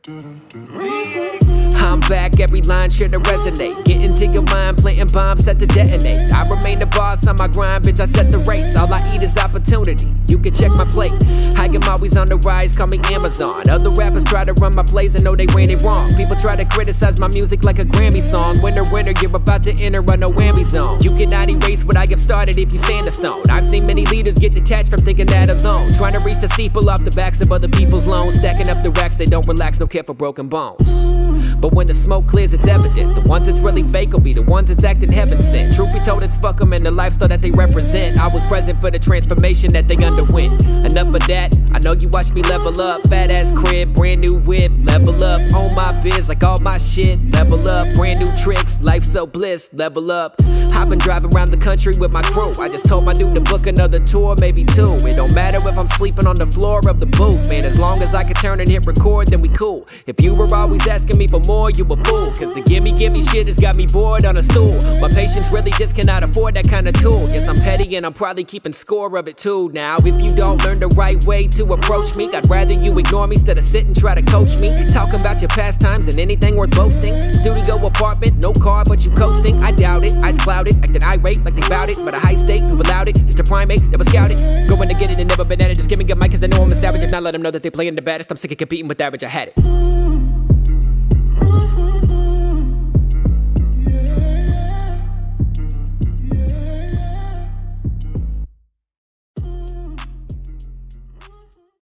I'm back, every line sure to resonate. Get into your mind, planting bombs set to detonate. I remain the boss on my grind, bitch, I set the rates. All I eat is opportunity, you can check my plate. I am always on the rise, call me Amazon. Other rappers try to run my plays and know they ran it wrong. People try to criticize my music like a Grammy song. Winner, winner, you're about to enter a no whammy zone. You cannot erase what I have started if you stand a stone. I've seen many leaders get detached from thinking that alone. Trying to reach the steeple off the backs of other people's loans. Stacking up the racks, they don't relax, no care for broken bones. But when the smoke clears, it's evident. The ones that's really fake will be the ones that's acting heaven sent. Truth be told, it's fuck them and the lifestyle that they represent. I was present for the transformation that they underwent. Enough of that, I know you watched me level up. Badass crib, brand new whip, level up. On my biz, like all my shit, level up. Brand new tricks, life so bliss, level up. I've been driving around the country with my crew. I just told my dude to book another tour, maybe two. It don't matter if I'm sleeping on the floor of the booth, man. As long as I can turn and hit record, then we cool. If you were always asking me for more, you a fool. Cause the gimme shit has got me bored on a stool. My patience really just cannot afford that kind of tool. Yes, I'm petty and I'm probably keeping score of it too. Now, if you don't learn the right way to approach me, I'd rather you ignore me instead of sit and try to coach me. Talking about your pastimes and anything worth boasting. Studio apartment, no car, but you coasting. I doubt it, I clouded, acting irate like they bout it. But a high stake, you allowed it, just a primate that was scouted. Going to get it and never been at it, just give me a mic cause they know I'm a savage. If not, let them know that they playing the baddest. I'm sick of competing with average, I had it.